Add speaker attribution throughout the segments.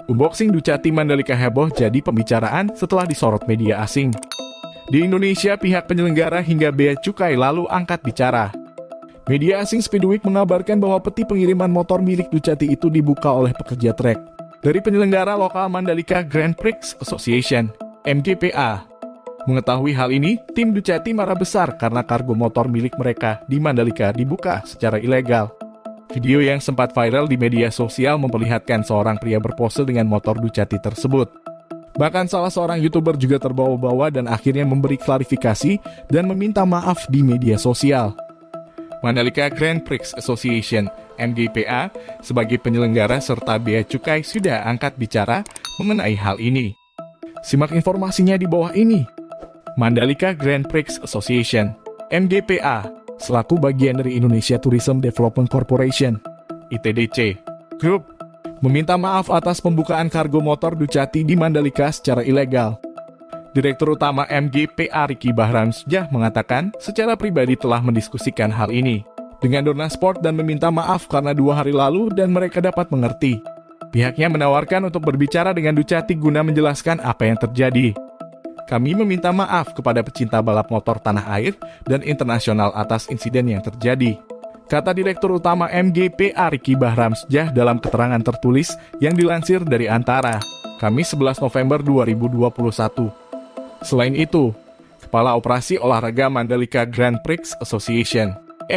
Speaker 1: Unboxing Ducati Mandalika heboh jadi pembicaraan setelah disorot media asing. Di Indonesia, pihak penyelenggara hingga bea cukai lalu angkat bicara. Media asing Speedweek mengabarkan bahwa peti pengiriman motor milik Ducati itu dibuka oleh pekerja trek dari penyelenggara lokal Mandalika Grand Prix Association, MGPA. Mengetahui hal ini, tim Ducati marah besar karena kargo motor milik mereka di Mandalika dibuka secara ilegal. Video yang sempat viral di media sosial memperlihatkan seorang pria berpose dengan motor Ducati tersebut. Bahkan salah seorang YouTuber juga terbawa-bawa dan akhirnya memberi klarifikasi dan meminta maaf di media sosial. Mandalika Grand Prix Association, MGPA, sebagai penyelenggara serta bea cukai sudah angkat bicara mengenai hal ini. Simak informasinya di bawah ini. Mandalika Grand Prix Association, MGPA, selaku bagian dari Indonesia Tourism Development Corporation, ITDC Group, meminta maaf atas pembukaan kargo motor Ducati di Mandalika secara ilegal. Direktur Utama MGPA Ricky Bahramsyah mengatakan secara pribadi telah mendiskusikan hal ini dengan Dorna Sport dan meminta maaf karena 2 hari lalu dan mereka dapat mengerti. Pihaknya menawarkan untuk berbicara dengan Ducati guna menjelaskan apa yang terjadi. Kami meminta maaf kepada pecinta balap motor tanah air dan internasional atas insiden yang terjadi, kata Direktur Utama MGPA Ricky Bahramsyah dalam keterangan tertulis yang dilansir dari Antara, Kamis 11 November 2021. Selain itu, Kepala Operasi Olahraga Mandalika Grand Prix Association,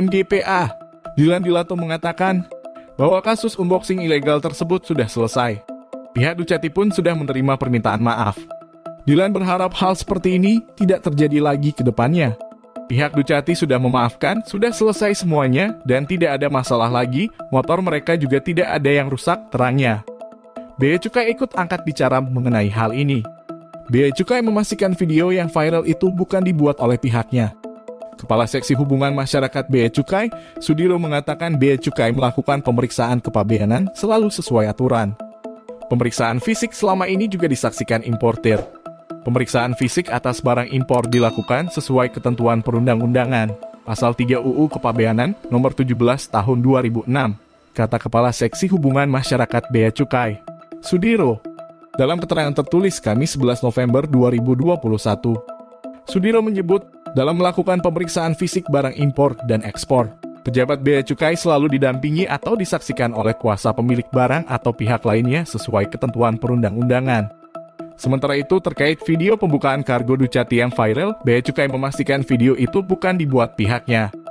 Speaker 1: MGPA, Dilan Dilato mengatakan bahwa kasus unboxing ilegal tersebut sudah selesai. Pihak Ducati pun sudah menerima permintaan maaf. Dilan berharap hal seperti ini tidak terjadi lagi ke depannya. Pihak Ducati sudah memaafkan, sudah selesai semuanya, dan tidak ada masalah lagi, motor mereka juga tidak ada yang rusak, terangnya. Bea Cukai ikut angkat bicara mengenai hal ini. Bea Cukai memastikan video yang viral itu bukan dibuat oleh pihaknya. Kepala Seksi Hubungan Masyarakat Bea Cukai, Sudiro mengatakan Bea Cukai melakukan pemeriksaan kepabeanan selalu sesuai aturan. Pemeriksaan fisik selama ini juga disaksikan importir. Pemeriksaan fisik atas barang impor dilakukan sesuai ketentuan perundang-undangan, Pasal 3 UU Kepabeanan Nomor 17 Tahun 2006, kata Kepala Seksi Hubungan Masyarakat Bea Cukai, Sudiro, dalam keterangan tertulis Kamis 11 November 2021. Sudiro menyebut, dalam melakukan pemeriksaan fisik barang impor dan ekspor, pejabat Bea Cukai selalu didampingi atau disaksikan oleh kuasa pemilik barang atau pihak lainnya sesuai ketentuan perundang-undangan. Sementara itu, terkait video pembukaan kargo Ducati yang viral, Bea Cukai memastikan video itu bukan dibuat pihaknya.